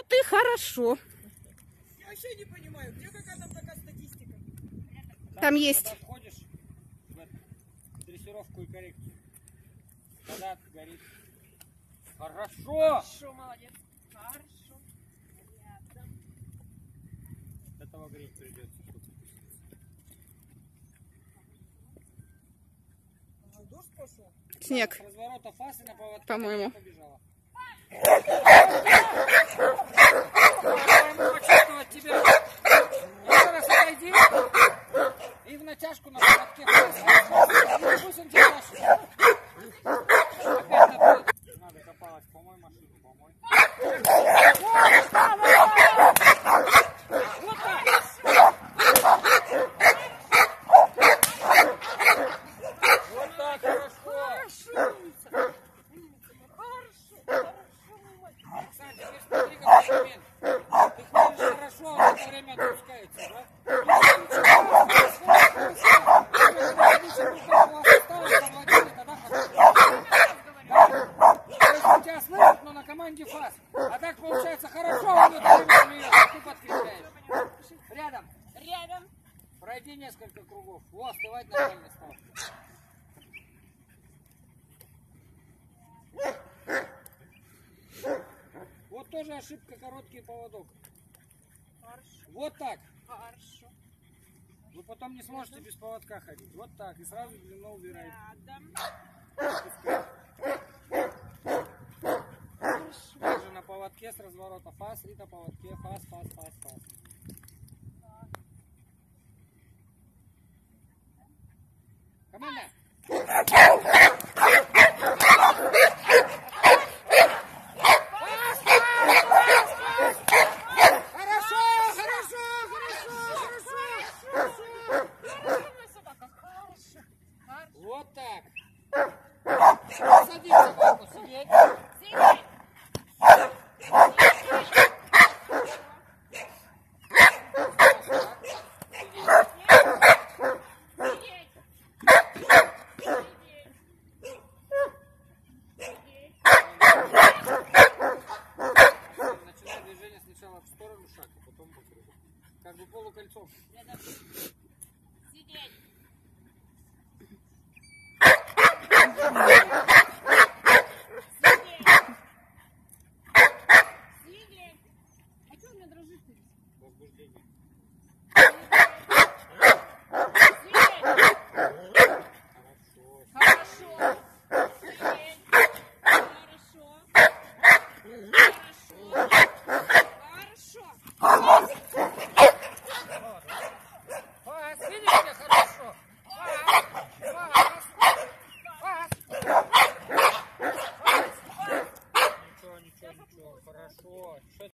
Вот и хорошо. Я вообще не понимаю, где какая там такая статистика? Там есть. Когда входишь в дрессировку и коррекцию, когда горит. Хорошо! Хорошо, молодец. Хорошо. Рядом. Этого греть придется. Уже дождь пошел? Снег, С разворота фасы на поводке по-моему. побежала. Почувствовать тебя. Еще раз отойди. И в натяжку на поводке фасы. И пусть он тебя тащит. Опять наоборот. Надо копалась. Помой машину, помой. Вот так. Вот так, хорошо. Оксана, теперь смотри, какой момент. Ты ходишь хорошо, а в это время отпускается, да? У тебя слышит, но на команде фас. А так получается хорошо, он это время смеется, а ты подкрепляешь. Рядом. Рядом. Пройди несколько кругов. Во, вставать нормально стал. Вот тоже ошибка, короткий поводок. Хорошо. Вот так. Хорошо. Вы потом не сможете без поводка ходить. Вот так. И сразу длину убираете. Рядом. Также на поводке с разворота фас и на поводке фас, фас, фас, фас. Команда! Хорошо, хорошо, хорошо, хорошо. Хорошо. Вот так. Садись, собаку, сидеть. Сидеть. Начинай движение сначала в сторону шаг, а потом по кругу. Как бы полукольцом. Сидеть. Сидеть. А что у меня дрожит? Возбуждение.